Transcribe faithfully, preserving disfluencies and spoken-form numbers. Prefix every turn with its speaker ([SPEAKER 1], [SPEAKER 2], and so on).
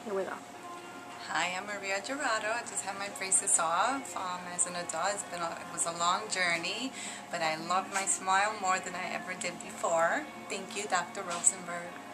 [SPEAKER 1] Here we go.
[SPEAKER 2] Hi, I'm Maria Gerardo. I just had my braces off. Um, as an adult, it's been a, it was a long journey, but I love my smile more than I ever did before. Thank you, Doctor Rosenberg.